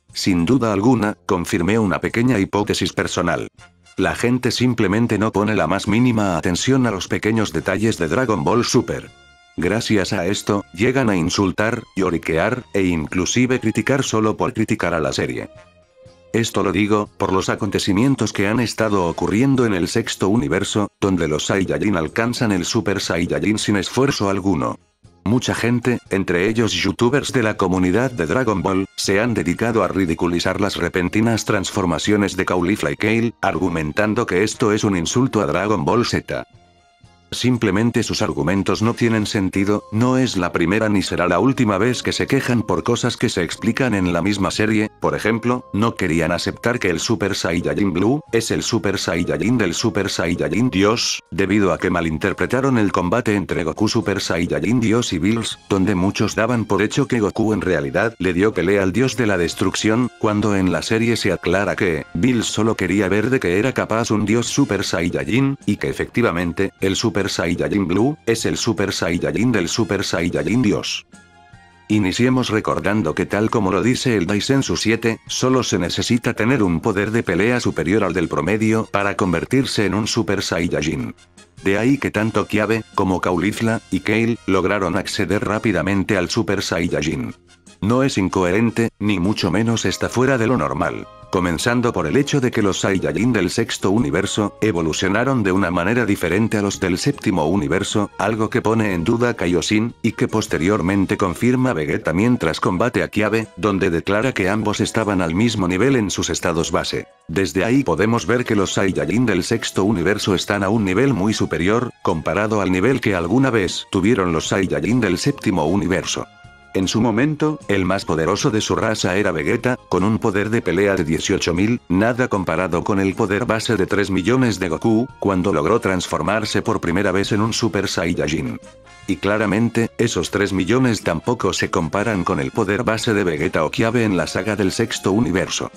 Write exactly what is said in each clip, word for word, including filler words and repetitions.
Sin duda alguna, confirmé una pequeña hipótesis personal. La gente simplemente no pone la más mínima atención a los pequeños detalles de Dragon Ball Super. Gracias a esto, llegan a insultar, lloriquear, e inclusive criticar solo por criticar a la serie. Esto lo digo, por los acontecimientos que han estado ocurriendo en el sexto universo, donde los Saiyajin alcanzan el Super Saiyajin sin esfuerzo alguno. Mucha gente, entre ellos youtubers de la comunidad de Dragon Ball, se han dedicado a ridiculizar las repentinas transformaciones de Caulifla y Kale, argumentando que esto es un insulto a Dragon Ball Z. Simplemente sus argumentos no tienen sentido, no es la primera ni será la última vez que se quejan por cosas que se explican en la misma serie. Por ejemplo, no querían aceptar que el Super Saiyajin Blue es el Super Saiyajin del Super Saiyajin Dios, debido a que malinterpretaron el combate entre Goku Super Saiyajin Dios y Bills, donde muchos daban por hecho que Goku en realidad le dio pelea al dios de la destrucción, cuando en la serie se aclara que Bills solo quería ver de que era capaz un dios Super Saiyajin, y que efectivamente, el Super Saiyajin Blue es el Super Saiyajin del Super Saiyajin Dios. Iniciemos recordando que tal como lo dice el Daisensu siete, solo se necesita tener un poder de pelea superior al del promedio para convertirse en un Super Saiyajin. De ahí que tanto Kiabe, como Caulifla, y Kale, lograron acceder rápidamente al Super Saiyajin. No es incoherente, ni mucho menos está fuera de lo normal. Comenzando por el hecho de que los Saiyajin del sexto universo, evolucionaron de una manera diferente a los del séptimo universo, algo que pone en duda a Kaioshin, y que posteriormente confirma Vegeta mientras combate a Kiabe, donde declara que ambos estaban al mismo nivel en sus estados base. Desde ahí podemos ver que los Saiyajin del sexto universo están a un nivel muy superior, comparado al nivel que alguna vez tuvieron los Saiyajin del séptimo universo. En su momento, el más poderoso de su raza era Vegeta, con un poder de pelea de dieciocho mil, nada comparado con el poder base de tres millones de Goku, cuando logró transformarse por primera vez en un Super Saiyajin. Y claramente, esos tres millones tampoco se comparan con el poder base de Vegeta o Kiabe en la saga del sexto universo.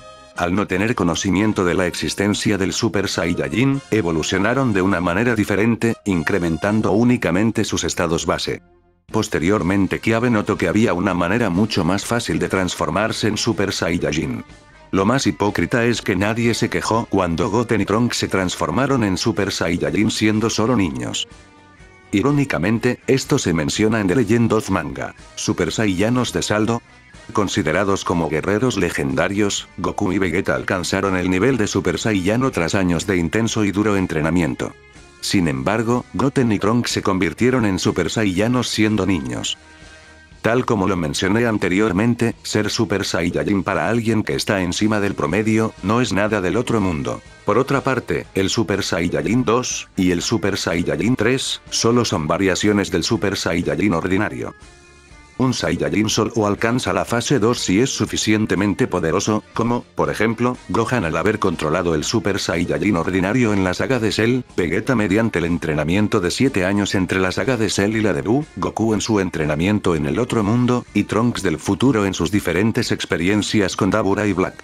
Al no tener conocimiento de la existencia del Super Saiyajin, evolucionaron de una manera diferente, incrementando únicamente sus estados base. Posteriormente Kiabe notó que había una manera mucho más fácil de transformarse en Super Saiyajin. Lo más hipócrita es que nadie se quejó cuando Goten y Trunks se transformaron en Super Saiyajin siendo solo niños. Irónicamente, esto se menciona en The Legend of Manga. Super Saiyanos de saldo. Considerados como guerreros legendarios, Goku y Vegeta alcanzaron el nivel de Super Saiyano tras años de intenso y duro entrenamiento. Sin embargo, Goten y Trunks se convirtieron en Super Saiyanos siendo niños. Tal como lo mencioné anteriormente, ser Super Saiyajin para alguien que está encima del promedio, no es nada del otro mundo. Por otra parte, el Super Saiyajin dos, y el Super Saiyajin tres, solo son variaciones del Super Saiyajin ordinario. Un Saiyajin solo alcanza la fase dos si es suficientemente poderoso, como, por ejemplo, Gohan al haber controlado el Super Saiyajin ordinario en la saga de Cell, Vegeta mediante el entrenamiento de siete años entre la saga de Cell y la de Buu, Goku en su entrenamiento en el otro mundo, y Trunks del futuro en sus diferentes experiencias con Dabura y Black.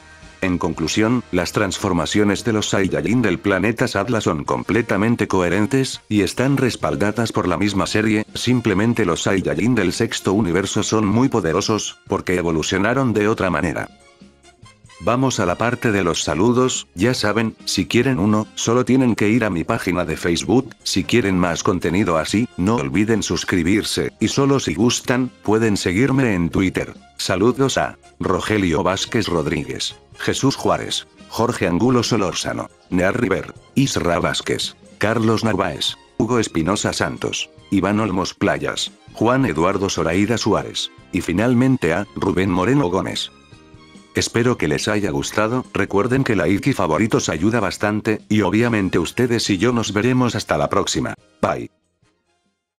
En conclusión, las transformaciones de los Saiyajin del planeta Sadla son completamente coherentes, y están respaldadas por la misma serie. Simplemente los Saiyajin del sexto universo son muy poderosos, porque evolucionaron de otra manera. Vamos a la parte de los saludos. Ya saben, si quieren uno, solo tienen que ir a mi página de Facebook. Si quieren más contenido así, no olviden suscribirse, y solo si gustan, pueden seguirme en Twitter. Saludos a Rogelio Vázquez Rodríguez, Jesús Juárez, Jorge Angulo Solórzano, Near River, Isra Vázquez, Carlos Narváez, Hugo Espinosa Santos, Iván Olmos Playas, Juan Eduardo Zoraida Suárez, y finalmente a Rubén Moreno Gómez. Espero que les haya gustado. Recuerden que like y favoritos ayuda bastante, y obviamente ustedes y yo nos veremos hasta la próxima. Bye.